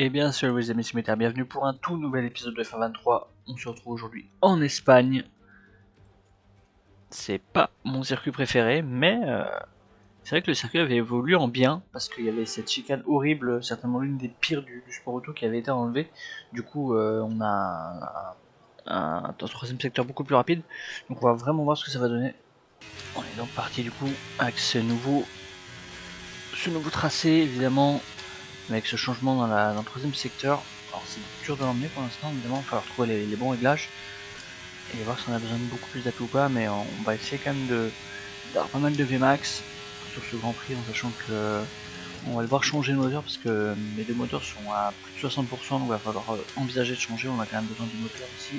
Et bien sûr les amis, c'est bienvenue pour un tout nouvel épisode de F23. On se retrouve aujourd'hui en Espagne. C'est pas mon circuit préféré, mais c'est vrai que le circuit avait évolué en bien, parce qu'il y avait cette chicane horrible, certainement l'une des pires du sport auto qui avait été enlevée. Du coup on a un troisième secteur beaucoup plus rapide, donc on va vraiment voir ce que ça va donner. On est donc parti du coup avec ce nouveau tracé évidemment, avec ce changement dans le troisième secteur. Alors c'est dur de l'emmener pour l'instant, évidemment, il va falloir trouver les bons réglages et voir si on a besoin de beaucoup plus d'appui ou pas, mais on va essayer quand même d'avoir pas mal de Vmax sur ce Grand Prix, en sachant que on va devoir changer le moteur parce que mes deux moteurs sont à plus de 60%, donc il va falloir envisager de changer, on a quand même besoin du moteur ici.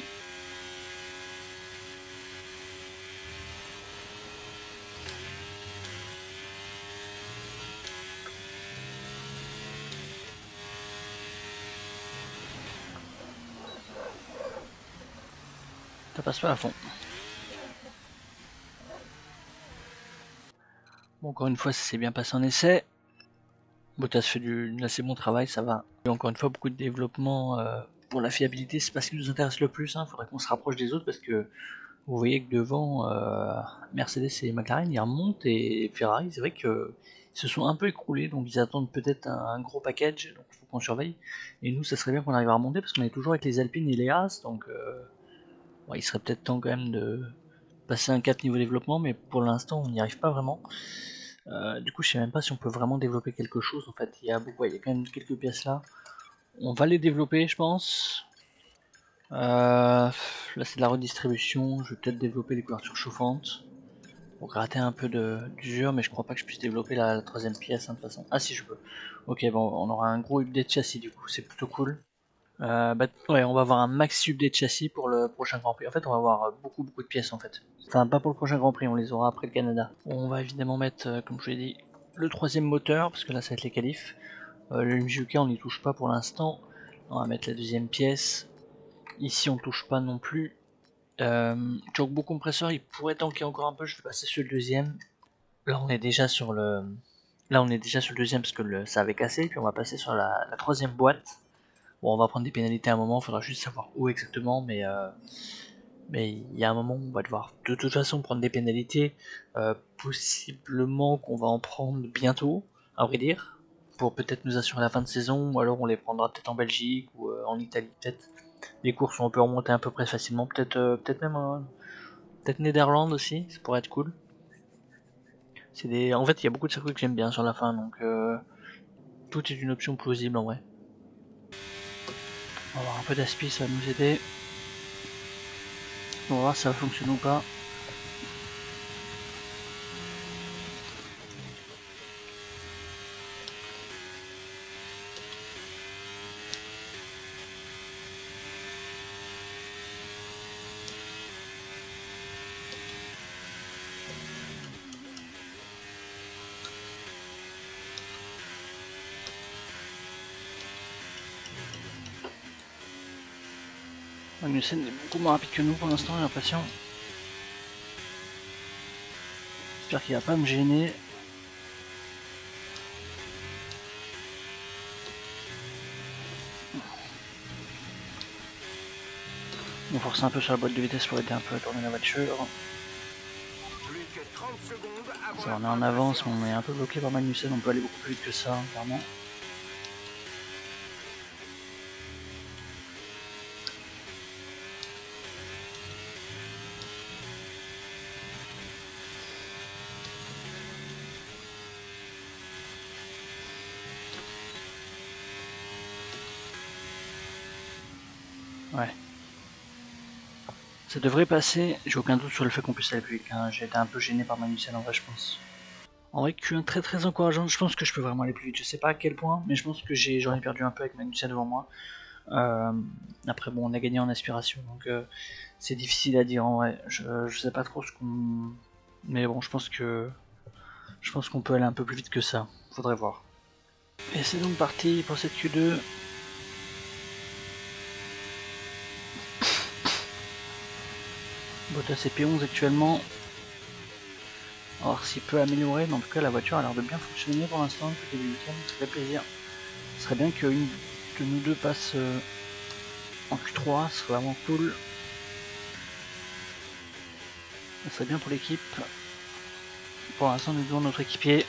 Ça passe pas à fond. Bon, encore une fois, ça s'est bien passé en essai. Bottas fait du assez bon travail, ça va. Et encore une fois, beaucoup de développement pour la fiabilité, c'est pas ce qui nous intéresse le plus. Il faudrait qu'on se rapproche des autres parce que vous voyez que devant Mercedes et McLaren, ils remontent, et Ferrari, c'est vrai qu'ils se sont un peu écroulés, donc ils attendent peut-être un gros package, donc il faut qu'on surveille. Et nous, ça serait bien qu'on arrive à remonter parce qu'on est toujours avec les Alpines et les Haas, donc ouais, il serait peut-être temps quand même de passer un cap niveau développement, mais pour l'instant, on n'y arrive pas vraiment. Du coup, je sais même pas si on peut vraiment développer quelque chose. En fait, il y a quand même quelques pièces là. On va les développer, je pense. Là, c'est de la redistribution. Je vais peut-être développer les couvertures chauffantes pour gratter un peu d'usure, mais je crois pas que je puisse développer la troisième pièce de toute façon. Ah si, je peux. Ok, bon, on aura un gros update châssis du coup, c'est plutôt cool. Ouais, on va avoir un max update châssis pour le prochain Grand Prix. En fait, on va avoir beaucoup de pièces en fait. Enfin, pas pour le prochain Grand Prix, on les aura après le Canada. On va évidemment mettre, comme je l'ai dit, le troisième moteur, parce que là ça va être les qualifs. Le MJUK on n'y touche pas pour l'instant. On va mettre la deuxième pièce. Ici on touche pas non plus. Turbo compresseur, il pourrait tanker encore un peu, je vais passer sur le deuxième. Là on est déjà sur le deuxième parce que ça avait cassé, puis on va passer sur la troisième boîte. Bon, on va prendre des pénalités à un moment, il faudra juste savoir où exactement, mais il y a un moment où on va devoir de toute façon prendre des pénalités, possiblement qu'on va en prendre bientôt, à vrai dire, pour peut-être nous assurer la fin de saison, ou alors on les prendra peut-être en Belgique ou en Italie, peut-être. Les courses où on peut remonter à peu près facilement, peut-être même peut-être Netherlands aussi, ça pourrait être cool. En fait, il y a beaucoup de circuits que j'aime bien sur la fin, donc tout est une option plausible en vrai. On va avoir un peu d'aspi, ça va nous aider. On va voir si ça va fonctionner ou pas. Magnussen est beaucoup moins rapide que nous pour l'instant, j'ai l'impression. J'espère qu'il va pas me gêner. On force un peu sur la boîte de vitesse pour aider un peu à tourner la voiture. Ça, on est en avance, mais on est un peu bloqué par Magnussen, on peut aller beaucoup plus vite que ça, clairement. Ouais. Ça devrait passer, j'ai aucun doute sur le fait qu'on puisse aller plus vite. J'ai été un peu gêné par Magnussen en vrai, je pense. En vrai, Q1 très encourageant, je pense que je peux vraiment aller plus vite. Je sais pas à quel point, mais je pense que j'en ai perdu un peu avec Magnussen devant moi. Après, bon, on a gagné en aspiration, donc c'est difficile à dire en vrai. Je sais pas trop ce qu'on. Mais bon, je pense qu'on peut aller un peu plus vite que ça. Faudrait voir. Et c'est donc parti pour cette Q2. Bottas est P11 actuellement. On va voir s'il peut améliorer, mais en tout cas la voiture a l'air de bien fonctionner pour l'instant depuis le week-end, ça fait plaisir. Ce serait bien qu'une que nous deux passent en Q3, c'est vraiment cool. Ça serait bien pour l'équipe. Pour l'instant, nous devons notre équipier.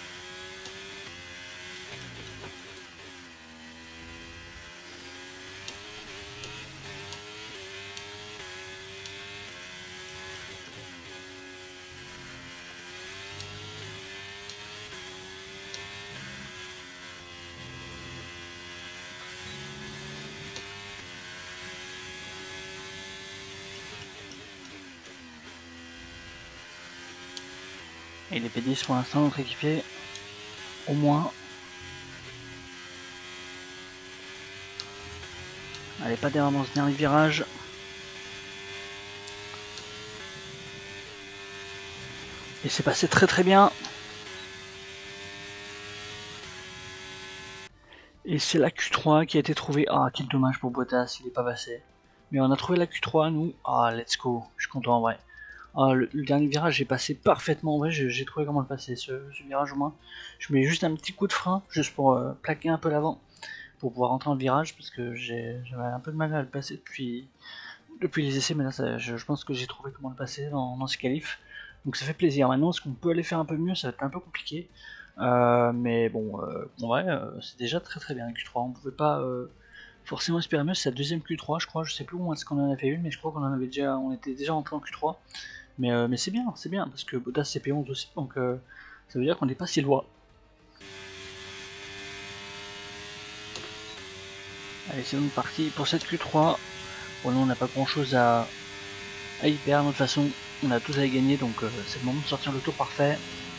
Et les P10 pour l'instant, notre équipier, au moins. Allez, pas d'erreur dans ce dernier virage. Et c'est passé très bien. Et c'est la Q3 qui a été trouvée. Ah, quel dommage pour Bottas, il est pas passé. Mais on a trouvé la Q3, nous. Ah, let's go, je suis content en vrai. Ah, le dernier virage est passé parfaitement, en vrai, j'ai trouvé comment le passer, ce virage au moins. Je mets juste un petit coup de frein, juste pour plaquer un peu l'avant, pour pouvoir rentrer en virage, parce que j'avais un peu de mal à le passer depuis les essais, mais là je pense que j'ai trouvé comment le passer dans ce qualif. Donc ça fait plaisir. Maintenant, est-ce qu'on peut aller faire un peu mieux? Ça va être un peu compliqué. Mais bon, en vrai, c'est déjà très bien la Q3. On pouvait pas forcément espérer mieux. C'est la deuxième Q3, je crois. Je sais plus où est-ce qu'on en a fait une, mais je crois qu'on en avait déjà, on était déjà rentré en Q3. Mais c'est bien, parce que Bottas c'est P11 aussi, donc ça veut dire qu'on n'est pas si loin. Allez, c'est donc parti pour cette Q3. Bon, là on n'a pas grand chose à y perdre, de toute façon on a tous à y gagner, donc c'est le moment de sortir le tour parfait.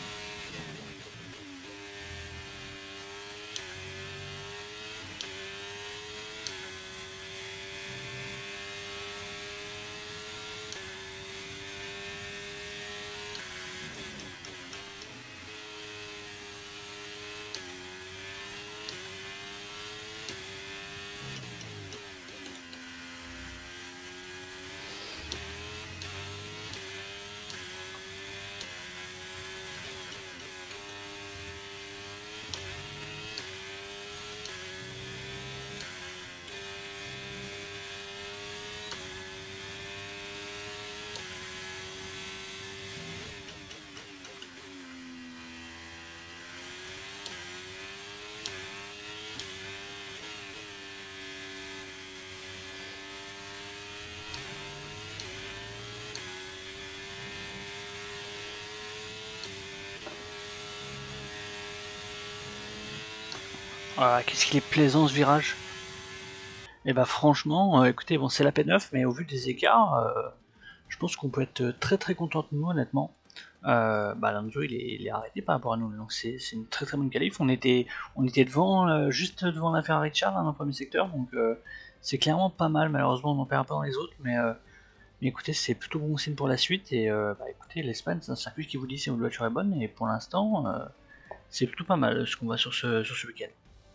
Ah, qu'est-ce qu'il est plaisant ce virage. Et bah franchement, écoutez, bon c'est la P9, mais au vu des écarts, je pense qu'on peut être très content de nous honnêtement. Bah Alonso il est arrêté par rapport à nous, donc c'est une très bonne qualif. On était devant, juste devant la Ferrari de Charles dans le premier secteur, donc c'est clairement pas mal. Malheureusement on en perd un peu dans les autres, mais écoutez, c'est plutôt bon signe pour la suite. Et bah écoutez, l'Espagne c'est un circuit qui vous dit si votre voiture est bonne, et pour l'instant c'est plutôt pas mal ce qu'on voit sur ce week-end.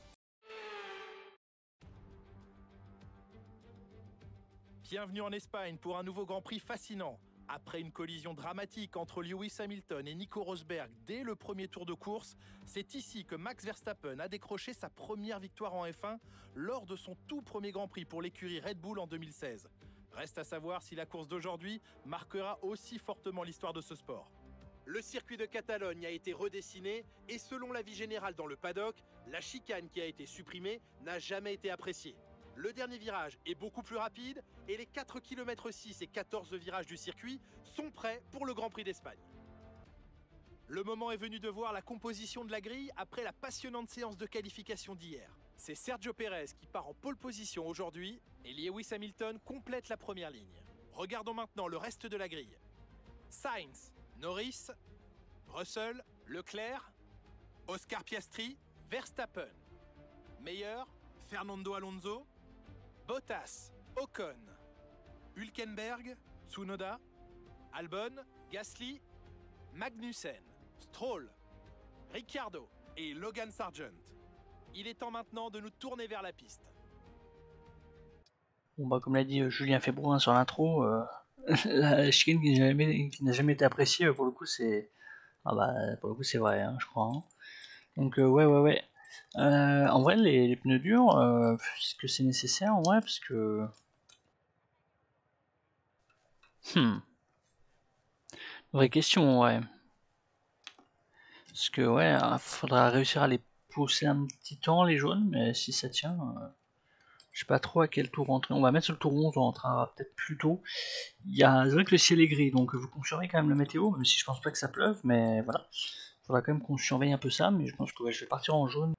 Bienvenue en Espagne pour un nouveau Grand Prix fascinant. Après une collision dramatique entre Lewis Hamilton et Nico Rosberg dès le premier tour de course, c'est ici que Max Verstappen a décroché sa première victoire en F1 lors de son tout premier Grand Prix pour l'écurie Red Bull en 2016. Reste à savoir si la course d'aujourd'hui marquera aussi fortement l'histoire de ce sport. Le circuit de Catalogne a été redessiné et selon l'avis général dans le paddock, la chicane qui a été supprimée n'a jamais été appréciée. Le dernier virage est beaucoup plus rapide et les 4 km 6 et 14 virages du circuit sont prêts pour le Grand Prix d'Espagne. Le moment est venu de voir la composition de la grille après la passionnante séance de qualification d'hier. C'est Sergio Pérez qui part en pole position aujourd'hui et Lewis Hamilton complète la première ligne. Regardons maintenant le reste de la grille. Sainz, Norris, Russell, Leclerc, Oscar Piastri, Verstappen. Meilleur, Fernando Alonso, Bottas, Ocon, Hülkenberg, Tsunoda, Albon, Gasly, Magnussen, Stroll, Ricciardo et Logan Sargent. Il est temps maintenant de nous tourner vers la piste. Bon bah comme l'a dit Julien Febroux sur l'intro, la chicane qui n'a jamais été appréciée, pour le coup c'est... Ah bah pour le coup c'est vrai, hein, je crois. Hein. Donc ouais. En vrai, les pneus durs, est-ce que c'est nécessaire en vrai? Parce que... Vraie question, ouais. Parce que, ouais, faudra réussir à les pousser un petit temps, les jaunes, mais si ça tient... je sais pas trop à quel tour rentrer. On va mettre sur le tour 11, on rentrera peut-être plus tôt. C'est vrai que le ciel est gris, donc vous surveillez quand même la météo, même si je pense pas que ça pleuve, mais voilà. Faudra quand même qu'on surveille un peu ça, mais je pense que ouais, je vais partir en jaune.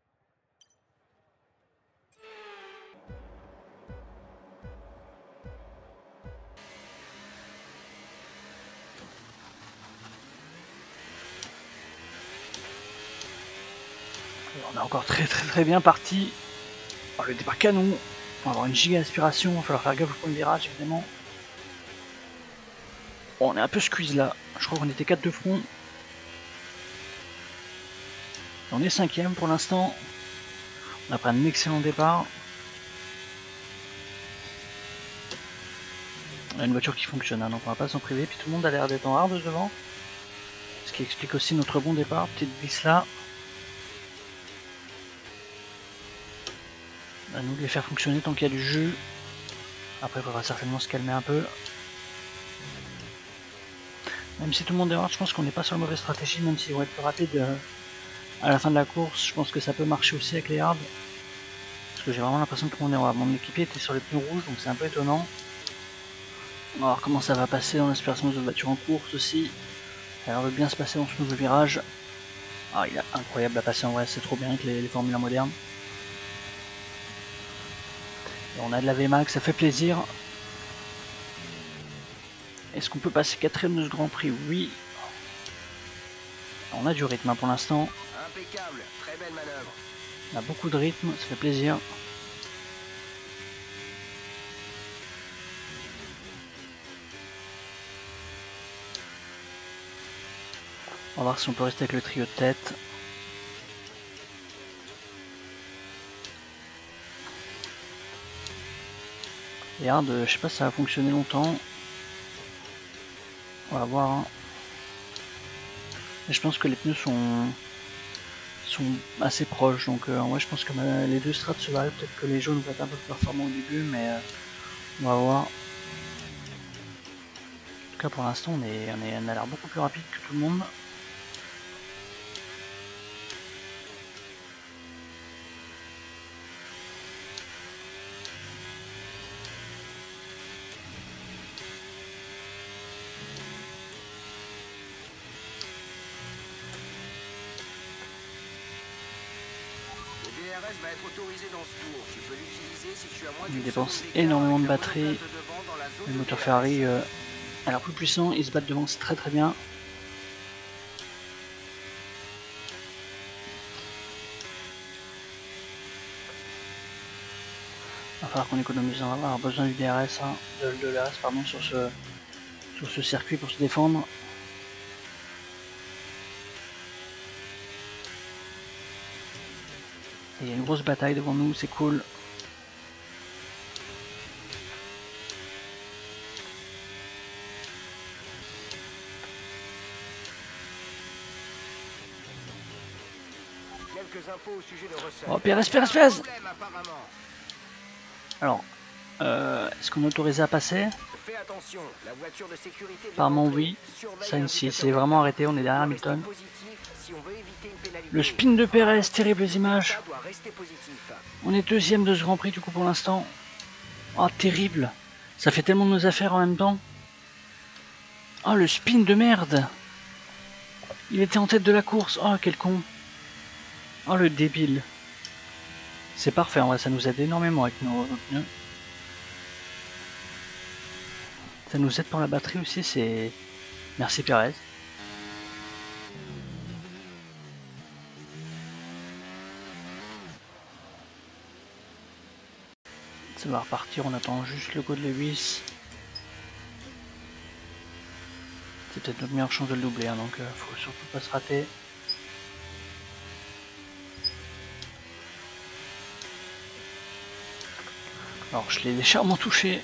On est encore très bien parti. Oh, le départ canon. On va avoir une giga aspiration, il va falloir faire gaffe au point de virage évidemment. Bon, on est un peu squeeze là. Je crois qu'on était 4 de front. On est 5ème pour l'instant. On a pris un excellent départ. On a une voiture qui fonctionne, hein, donc on va pas s'en priver. Puis tout le monde a l'air d'être en hard devant. Ce qui explique aussi notre bon départ. Petite glisse là. À nous de les faire fonctionner tant qu'il y a du jus. Après il faudra certainement se calmer un peu. Même si tout le monde est hard, je pense qu'on n'est pas sur la mauvaise stratégie, même s'ils vont être plus rapides à la fin de la course. Je pense que ça peut marcher aussi avec les hards. Parce que j'ai vraiment l'impression que tout le monde est hard. Mon équipier était sur les pneus rouges, donc c'est un peu étonnant. On va voir comment ça va passer dans l'aspiration de voiture en course aussi. Ça a l'air de bien se passer dans ce nouveau virage. Ah, il est incroyable à passer en vrai, c'est trop bien avec les Formule 1 modernes. Et on a de la VMAX, ça fait plaisir. Est-ce qu'on peut passer 4ème de ce Grand Prix? Oui. On a du rythme hein, pour l'instant. Impeccable, très belle manœuvre. On a beaucoup de rythme, ça fait plaisir. On va voir si on peut rester avec le trio de tête. Et hard, je sais pas si ça va fonctionner longtemps. On va voir. Hein. Mais je pense que les pneus sont assez proches, donc en vrai je pense que les deux strats se valent. Peut-être que les jaunes vont être un peu plus performants au début, mais on va voir. En tout cas pour l'instant on a l'air beaucoup plus rapide que tout le monde. Va être autorisé dans ce tour. Tu peux l'utiliser si tu as moins Il dépense énormément de batterie. Le moteur Ferrari a l'air plus puissant, ils se battent devant, c'est très bien. Il va falloir qu'on économise, on va avoir besoin du DRS, hein, de l'RS pardon, sur ce circuit pour se défendre. Il y a une grosse bataille devant nous, c'est cool. Quelques infos au sujet de Russell. Oh, Pérez. Alors, est-ce qu'on est autorisé à passer? Fais attention, la voiture de sécurité. Apparemment oui. Sainz c'est vraiment arrêté, on est derrière Hamilton. Le spin de Pérez, terribles images. On est deuxième de ce Grand Prix du coup pour l'instant. Oh terrible. Ça fait tellement de nos affaires en même temps. Oh le spin de merde. Il était en tête de la course. Oh quel con. Oh le débile. C'est parfait en vrai, ça nous aide énormément avec nos pneus. Ça nous aide pour la batterie aussi, c'est... Merci Pérez. Ça va repartir, on attend juste le go de Lewis. C'est peut-être notre meilleure chance de le doubler, hein, donc faut surtout pas se rater. Alors je l'ai légèrement touché.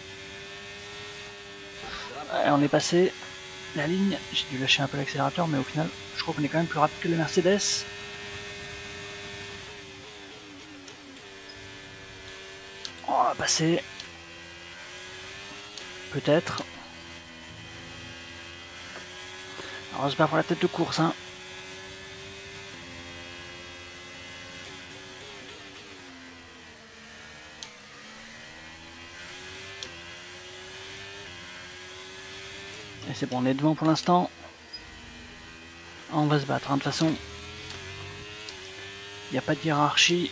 Et on est passé la ligne, j'ai dû lâcher un peu l'accélérateur, mais au final je crois qu'on est quand même plus rapide que les Mercedes. On va passer. Peut-être. Alors on se bat pour la tête de course, hein. Et c'est bon, on est devant pour l'instant. On va se battre, hein. De toute façon, il n'y a pas de hiérarchie.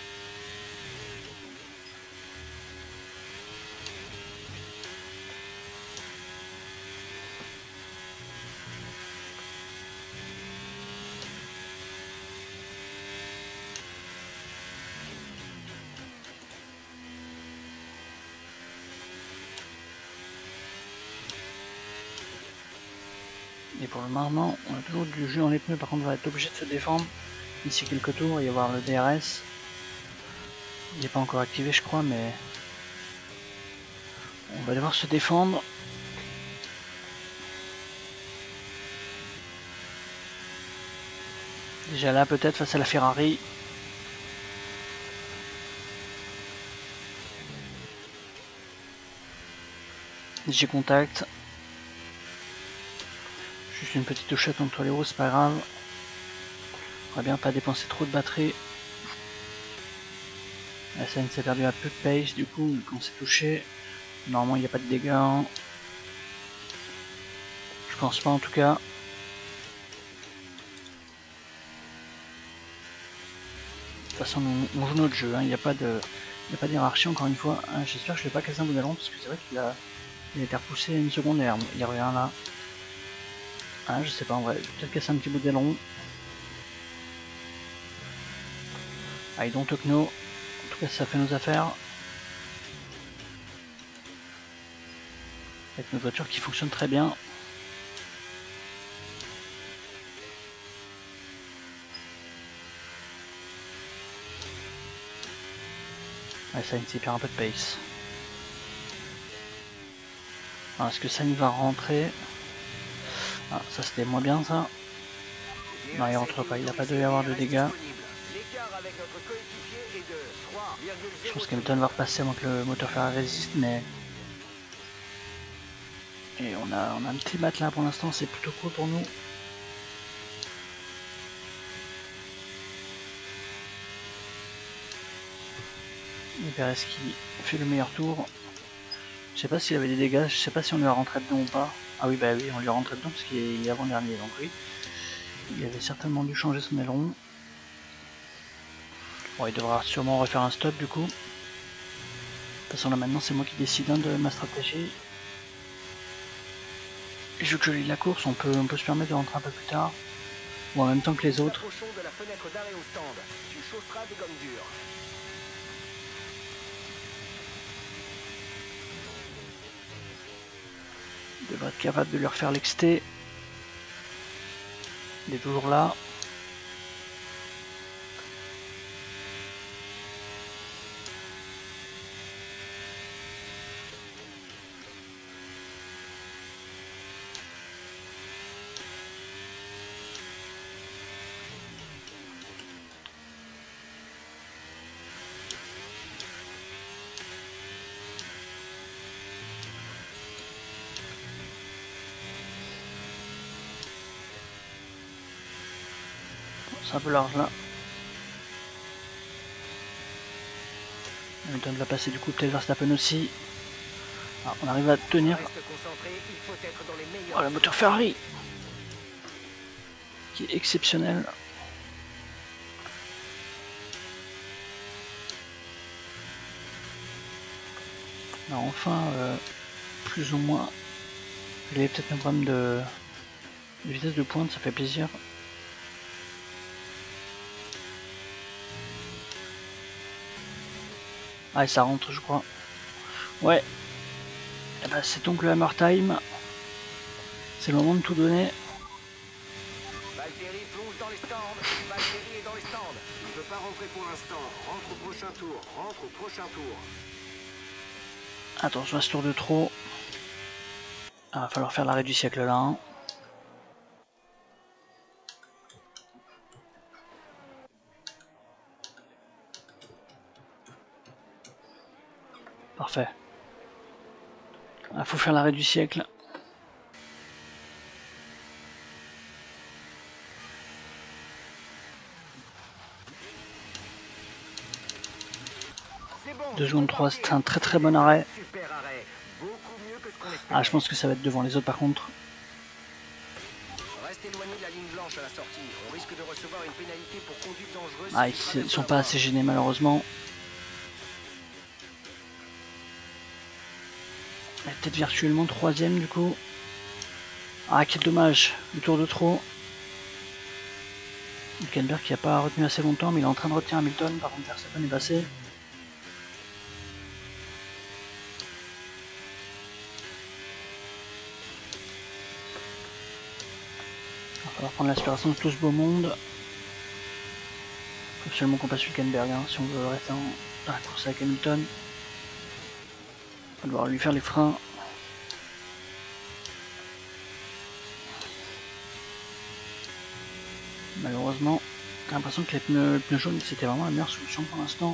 Et pour le moment, on a toujours du jeu en les pneus, par contre on va être obligé de se défendre d'ici quelques tours et y avoir le DRS. Il n'est pas encore activé je crois, mais on va devoir se défendre. Déjà là peut-être face à la Ferrari. J'ai contact. Juste une petite touchette entre les roues, c'est pas grave. On va bien pas dépenser trop de batterie. La scène s'est perdu un peu de pace du coup, quand on s'est touché. Normalement il n'y a pas de dégâts. Hein. Je pense pas en tout cas. De toute façon on joue notre jeu, hein. Il n'y a pas de hiérarchie encore une fois. Hein, j'espère que je ne l'ai pas cassé un bout d'allon parce que c'est vrai qu'il a été repoussé une seconde et il revient là. Ah, je sais pas en vrai, peut-être casser un petit bout d'aileron. I don't know. En tout cas ça fait nos affaires. Avec notre voiture qui fonctionne très bien. Ouais, ça il perd un peu de pace. Est-ce que ça va rentrer? Ah, ça c'était moins bien ça. Non, il rentre pas, il n'a pas dû y avoir de dégâts. Je pense qu'Hamilton va repasser avant que le moteur Ferrari résiste, mais... Et on a un petit matelas pour l'instant, c'est plutôt cool pour nous. Et Perez qui fait le meilleur tour. Je sais pas s'il avait des dégâts, je sais pas si on lui a rentré dedans ou pas. Ah oui, bah oui, on lui a rentré dedans parce qu'il est avant-dernier, donc oui. Il avait certainement dû changer son aileron. Bon, il devra sûrement refaire un stop du coup. De toute façon là maintenant c'est moi qui décide de ma stratégie. Et vu que je lis la course, on peut se permettre de rentrer un peu plus tard. Ou en même temps que les autres. Il devrait être capable de lui refaire l'exté. Il est toujours là. C'est un peu large là. Hamilton va passer du coup peut-être Verstappen aussi. Ah, on arrive à tenir. Oh, le moteur Ferrari qui est exceptionnel. Alors enfin, plus ou moins, il y avait peut-être un problème de vitesse de pointe, ça fait plaisir. Ah et ça rentre je crois. Ouais. Et bah, c'est donc le Hammer Time. C'est le moment de tout donner. Valtteri plonge dans les stands. Valtteri est dans les stands. Il ne peut pas rentrer pour l'instant. Rentre au prochain tour. Rentre au prochain tour. Attention à ce tour de trop. Ah, va falloir faire l'arrêt du siècle là. Hein. Parfait. Il faut faire l'arrêt du siècle. Bon, 2 secondes 3, c'est un très bon arrêt. Super arrêt. Beaucoup mieux que ce qu'on espérait. Ah, je pense que ça va être devant les autres par contre. Reste éloigné de la ligne blanche à la sortie. On risque de recevoir une pénalité pour conduite dangereuse. Ah, si ils sont pas assez gênés malheureusement. Peut-être virtuellement 3ème du coup. Ah, quel dommage, le tour de trop. Hülkenberg qui n'a pas retenu assez longtemps, mais il est en train de retenir Hamilton. Par contre, Verstappen est passé. Il va falloir prendre l'aspiration de tout ce beau monde. Il faut seulement qu'on passe Hülkenberg hein, si on veut rester dans la course avec Hamilton. On va devoir lui faire les freins. Malheureusement, j'ai l'impression que le pneu jaune c'était vraiment la meilleure solution pour l'instant.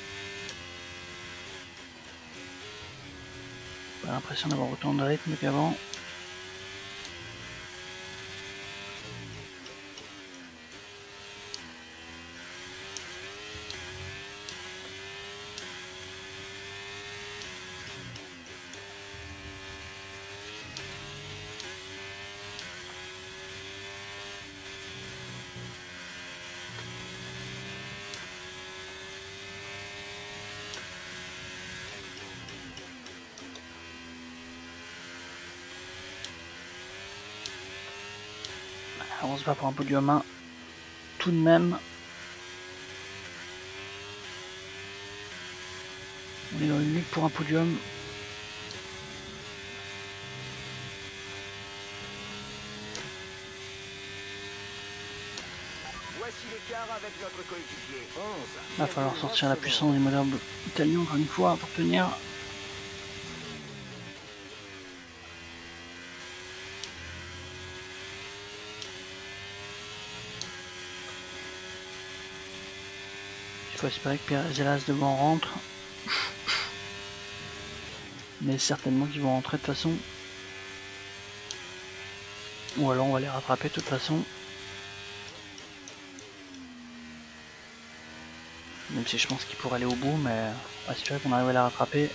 Pas l'impression d'avoir autant de rythme qu'avant. Alors on se bat pour un podium 1 tout de même. On est dans une lutte pour un podium. Voici l'écart avec notre coéquipier. 11. Il va falloir sortir la puissance des moteurs italiens encore une fois pour tenir. Il faut espérer que Pérez et Las devant rentrent. Mais certainement qu'ils vont rentrer de toute façon. Ou alors on va les rattraper de toute façon. Même si je pense qu'ils pourraient aller au bout, mais on va espérer qu'on arrive à les rattraper.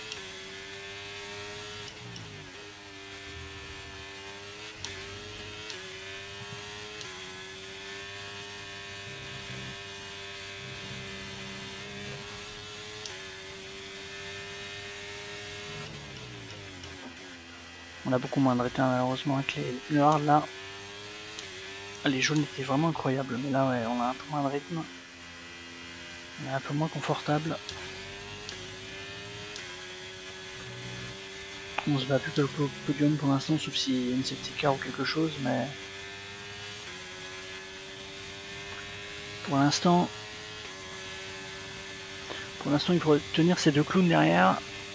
On a beaucoup moins de rythme malheureusement avec les pneus hard là. Les jaunes étaient vraiment incroyables, mais là ouais, on a un peu moins de rythme. On est un peu moins confortable. On se bat plus que le podium pour l'instant, sauf s'il y a une safety car ou quelque chose, mais pour l'instant, il faut tenir ces deux clowns derrière.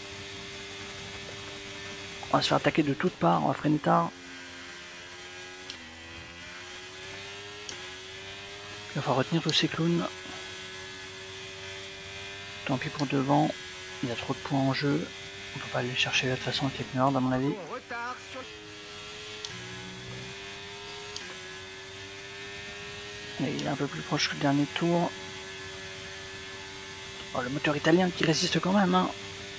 On va se faire attaquer de toutes parts, on va freiner tard. Il va falloir retenir tous ces clowns. Tant pis pour devant, il y a trop de points en jeu. On peut pas aller chercher de toute façon avec les pneus hard à mon avis. Et il est un peu plus proche que le dernier tour. Oh, le moteur italien qui résiste quand même hein.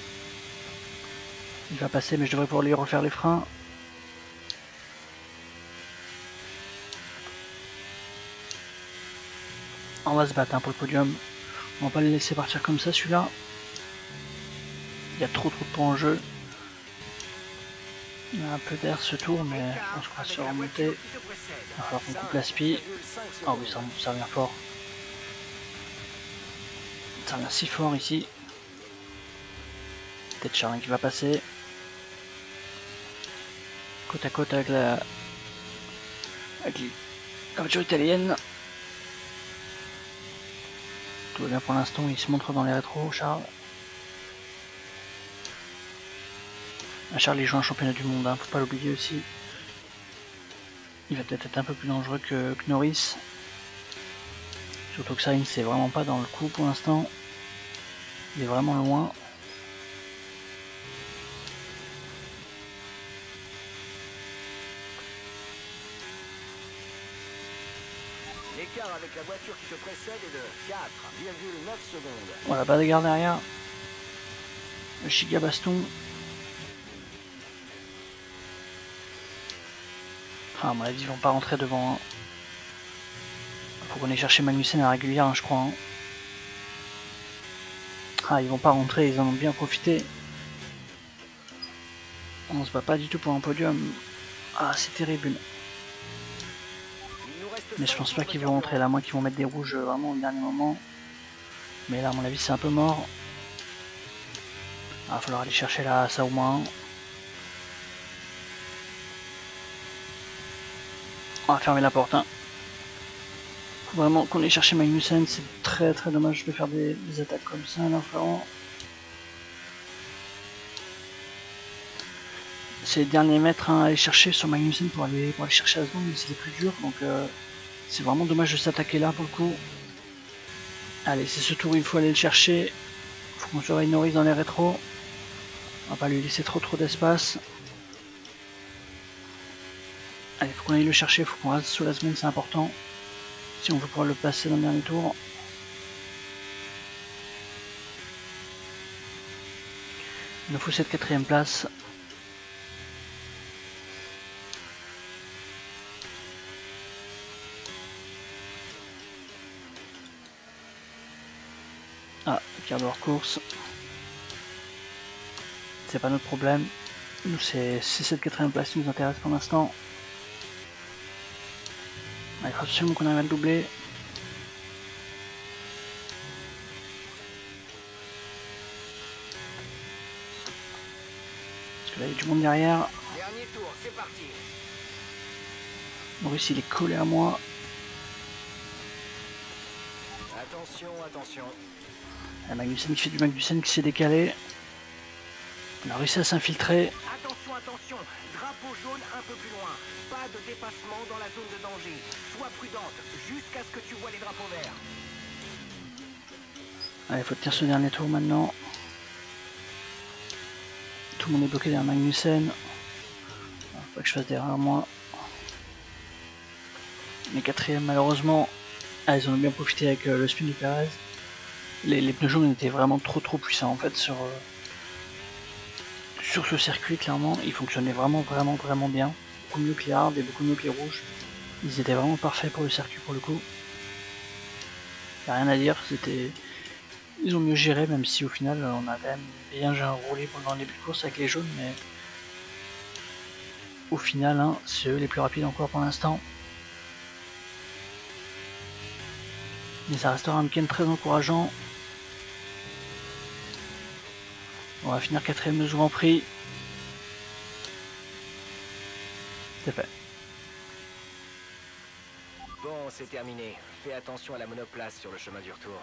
Il va passer mais je devrais pouvoir lui refaire les freins. On va se battre hein, pour le podium. On va pas le laisser partir comme ça celui-là. Il y a trop de points en jeu. Il y a un peu d'air ce tour mais je pense qu'on va se remonter. Il va falloir qu'on coupe la spi. Ah oui ça vient fort. Ça vient si fort ici. Peut-être Charlin qui va passer. Côte à côte avec la voiture italienne. Tout va bien pour l'instant, il se montre dans les rétros, Charles. Charles il joue un championnat du monde, hein, faut pas l'oublier aussi. Il va peut-être être un peu plus dangereux que Norris. Surtout que Sainz c'est vraiment pas dans le coup pour l'instant. Il est vraiment loin. L'écart avec la voiture qui te précède est de 4,9 secondes. Voilà, pas de garde derrière. Le giga baston. Ah, à mon avis, ils vont pas rentrer devant. Hein. Faut qu'on aille chercher Magnussen à la régulière, hein, je crois. Hein. Ah, ils vont pas rentrer, ils en ont bien profité. On se bat pas du tout pour un podium. Ah, c'est terrible. Mais je pense pas qu'ils vont rentrer là, moi qu'ils vont mettre des rouges vraiment au dernier moment. Mais là, à mon avis, c'est un peu mort. Ah, il va falloir aller chercher là, ça au moins. On va fermer la porte. Hein. Faut vraiment qu'on aille chercher Magnussen, c'est très très dommage de faire des attaques comme ça là, vraiment. C'est les derniers mètres hein, à aller chercher sur Magnussen pour aller chercher à seconde, mais c'est les plus durs, donc c'est vraiment dommage de s'attaquer là pour le coup. Allez, c'est ce tour, il faut aller le chercher. Faut qu'on surveille Norris dans les rétros. On va pas lui laisser trop d'espace. Allez, faut qu'on aille le chercher, faut qu'on reste sous la seconde, c'est important. Si on veut pouvoir le passer dans le dernier tour. Il nous faut cette 4ème place. Ah, quart de hors course. C'est pas notre problème. Nous, c'est cette 4ème place qui nous intéresse pour l'instant. Il faut absolument qu'on arrive à le doubler. Parce que là, il y a du monde derrière. Dernier tour, c'est parti. Maurice, il est collé à moi. Attention, attention. Magnussen qui fait du Magnussen qui s'est décalé. On a réussi à s'infiltrer. Attention, attention. Drapeau jaune un peu plus loin. Pas de dépassement dans la zone de danger. Sois prudente jusqu'à ce que tu vois les drapeaux verts. Allez, faut tenir ce dernier tour maintenant. Tout le monde est bloqué derrière Magnussen. Faut pas que je fasse d'erreur moi. Les 4ème malheureusement. Ah, ils en ont bien profité avec le spin de Perez. Les pneus jaunes étaient vraiment trop puissants en fait sur ce circuit clairement. Ils fonctionnaient vraiment bien. Beaucoup mieux que les hard et beaucoup mieux que les rouges. Ils étaient vraiment parfaits pour le circuit pour le coup. Y a rien à dire, ils ont mieux géré même si au final on a quand même bien roulé pendant le début de course avec les jaunes mais au final hein, c'est eux les plus rapides encore pour l'instant. Mais ça restera un week-end très encourageant. On va finir 4ème de ce Grand Prix. C'est fait. Bon, c'est terminé. Fais attention à la monoplace sur le chemin du retour.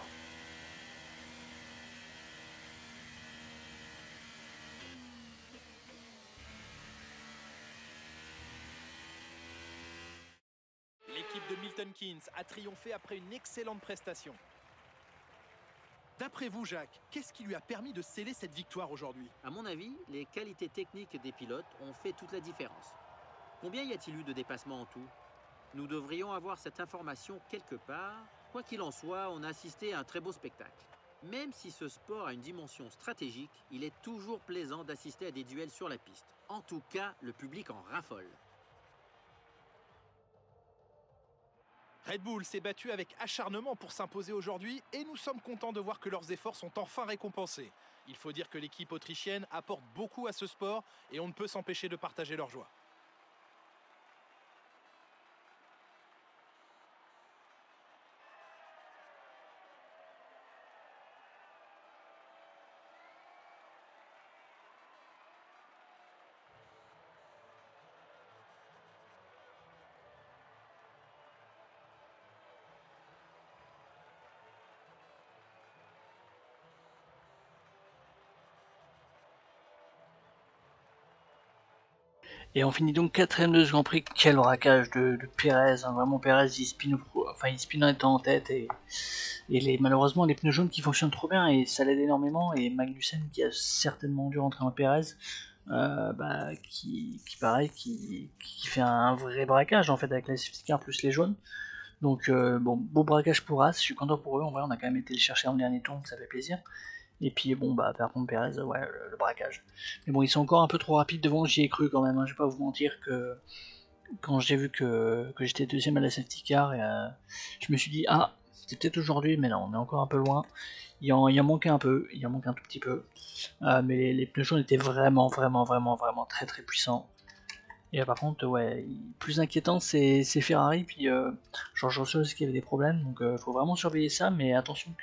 L'équipe de Milton Keynes a triomphé après une excellente prestation. D'après vous, Jacques, qu'est-ce qui lui a permis de sceller cette victoire aujourd'hui? À mon avis, les qualités techniques des pilotes ont fait toute la différence. Combien y a-t-il eu de dépassements en tout? Nous devrions avoir cette information quelque part. Quoi qu'il en soit, on a assisté à un très beau spectacle. Même si ce sport a une dimension stratégique, il est toujours plaisant d'assister à des duels sur la piste. En tout cas, le public en raffole. Red Bull s'est battu avec acharnement pour s'imposer aujourd'hui et nous sommes contents de voir que leurs efforts sont enfin récompensés. Il faut dire que l'équipe autrichienne apporte beaucoup à ce sport et on ne peut s'empêcher de partager leur joie. Et on finit donc 4ème de ce Grand Prix. Quel braquage de Perez, hein. Vraiment Perez il spin en étant en tête et malheureusement les pneus jaunes qui fonctionnent trop bien et ça l'aide énormément et Magnussen qui a certainement dû rentrer en Perez qui fait un vrai braquage en fait avec la safety car plus les jaunes. Donc bon, beau braquage pour As, je suis content pour eux, en vrai on a quand même été le chercher en dernier tour, donc ça fait plaisir. Et puis bon bah par contre Perez, ouais le braquage. Mais bon ils sont encore un peu trop rapides devant, j'y ai cru quand même, hein. Je vais pas vous mentir que quand j'ai vu que j'étais deuxième à la safety car, je me suis dit ah c'est peut-être aujourd'hui, mais non on est encore un peu loin. Il en manquait un peu, il en manque un tout petit peu. Mais les pneus jaunes étaient vraiment très très puissants. Et par contre, ouais, plus inquiétant c'est Ferrari, puis George Russell aussi qui avait des problèmes, donc faut vraiment surveiller ça, mais attention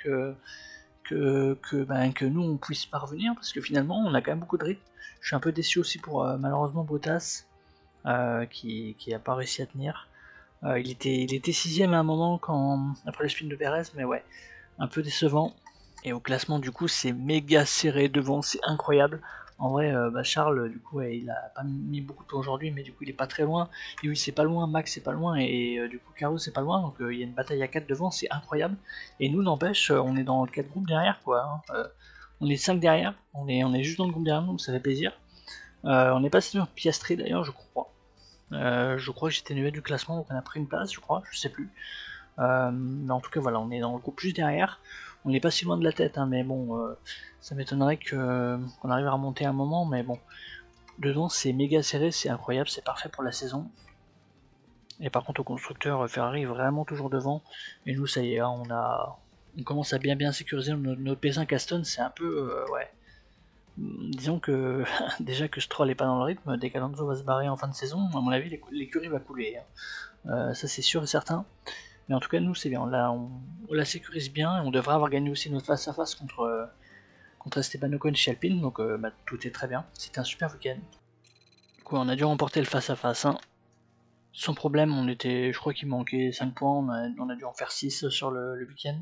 que nous on puisse parvenir, parce que finalement on a quand même beaucoup de rythme. Je suis un peu déçu aussi pour malheureusement Bottas, qui a pas réussi à tenir. Il était sixième à un moment après le spin de Perez, mais ouais, un peu décevant. Et au classement du coup c'est méga serré devant, c'est incroyable. En vrai, Charles, du coup, ouais, il a pas mis beaucoup de temps aujourd'hui, mais du coup, il est pas très loin. Lewis, c'est pas loin, Max, c'est pas loin, et du coup, Carlos, c'est pas loin. Donc, il y a une bataille à 4 devant, c'est incroyable. Et nous, n'empêche, on est dans 4 groupes derrière, quoi. Hein. On est 5 derrière, on est juste dans le groupe derrière nous, donc ça fait plaisir. On est passé sur Piastri d'ailleurs, je crois. Je crois que j'étais 9 du classement, donc on a pris une place, je crois, je sais plus. Mais en tout cas, voilà, on est dans le groupe juste derrière. On n'est pas si loin de la tête, hein, mais bon, ça m'étonnerait qu'on arrive à remonter un moment, mais bon. Devant, c'est méga serré, c'est incroyable, c'est parfait pour la saison. Et par contre, au constructeur, Ferrari est vraiment toujours devant. Et nous, ça y est, hein, on commence à bien sécuriser notre P5 Aston, c'est un peu, ouais. Disons que déjà que Stroll est pas dans le rythme, dès qu'Alonso va se barrer en fin de saison, à mon avis, l'écurie va couler. Hein. Ça, c'est sûr et certain. Mais en tout cas, nous, c'est bien. Là, on la sécurise bien et on devrait avoir gagné aussi notre face-à-face contre Esteban Ocon chez Alpine. Donc, tout est très bien. C'était un super week-end. Du coup, on a dû remporter le face-à-face. Hein. Sans problème, je crois qu'il manquait 5 points. On a dû en faire 6 sur le week-end.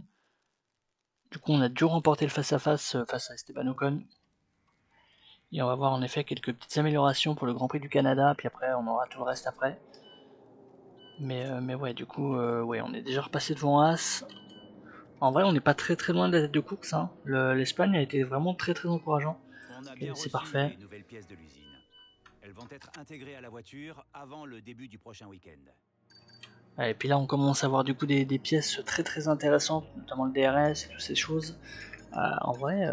Du coup, on a dû remporter le face-à-face face à Esteban Ocon. Et on va voir en effet quelques petites améliorations pour le Grand Prix du Canada. Puis après, on aura tout le reste après. Mais ouais, du coup, ouais, on est déjà repassé devant As. En vrai, on n'est pas très loin de la tête de course. Hein. L'Espagne a été vraiment très encourageant. C'est parfait. Les nouvelles pièces de l'usine. Elles vont être intégrées à la voiture avant le début du prochain week-end. Et puis là, on commence à voir du coup des pièces très intéressantes, notamment le DRS et toutes ces choses. En vrai,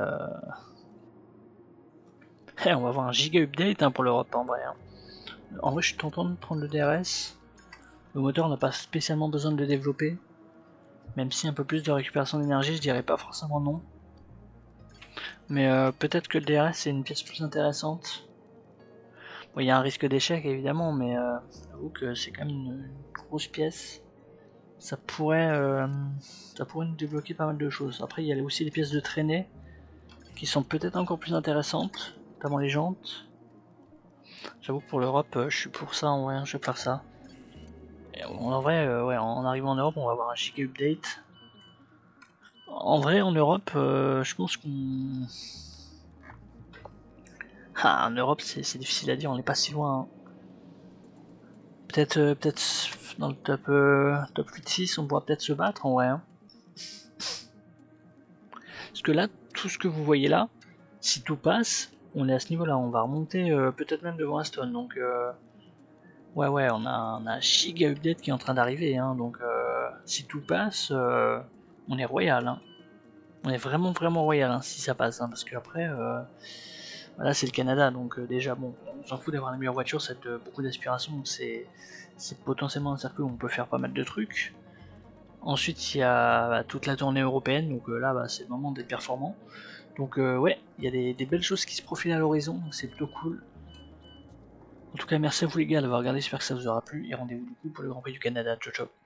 on va avoir un giga update hein, pour l'Europe en vrai. Hein. En vrai, je suis content de prendre le DRS. Le moteur n'a pas spécialement besoin de le développer. Même si un peu plus de récupération d'énergie, je dirais pas forcément non. Mais peut-être que le DRS c'est une pièce plus intéressante. Bon, il y a un risque d'échec évidemment, mais j'avoue que c'est quand même une grosse pièce. Ça pourrait nous débloquer pas mal de choses. Après, il y a aussi les pièces de traînée qui sont peut-être encore plus intéressantes, notamment les jantes. J'avoue que pour l'Europe, je suis pour ça en vrai, je vais faire ça. Et en vrai, ouais, en arrivant en Europe, on va avoir un giga update. En vrai, en Europe, je pense qu'on... Ah, en Europe, c'est difficile à dire, on n'est pas si loin. Hein. Peut-être dans le top 8-6, on pourra peut-être se battre en vrai. Hein. Parce que là, tout ce que vous voyez là, si tout passe, on est à ce niveau-là. On va remonter peut-être même devant Aston. Donc, ouais, on a un giga update qui est en train d'arriver. Hein, donc, si tout passe, on est royal. Hein. On est vraiment royal hein, si ça passe. Hein, parce qu'après, voilà, c'est le Canada. Donc, déjà, bon, on s'en fout d'avoir la meilleure voiture. Ça a beaucoup d'aspiration. C'est potentiellement un circuit où on peut faire pas mal de trucs. Ensuite, il y a toute la tournée européenne, donc là, c'est le moment d'être performant. Donc, ouais, il y a des belles choses qui se profilent à l'horizon, donc c'est plutôt cool. En tout cas, merci à vous les gars d'avoir regardé, j'espère que ça vous aura plu, et rendez-vous du coup pour le Grand Prix du Canada. Ciao, ciao.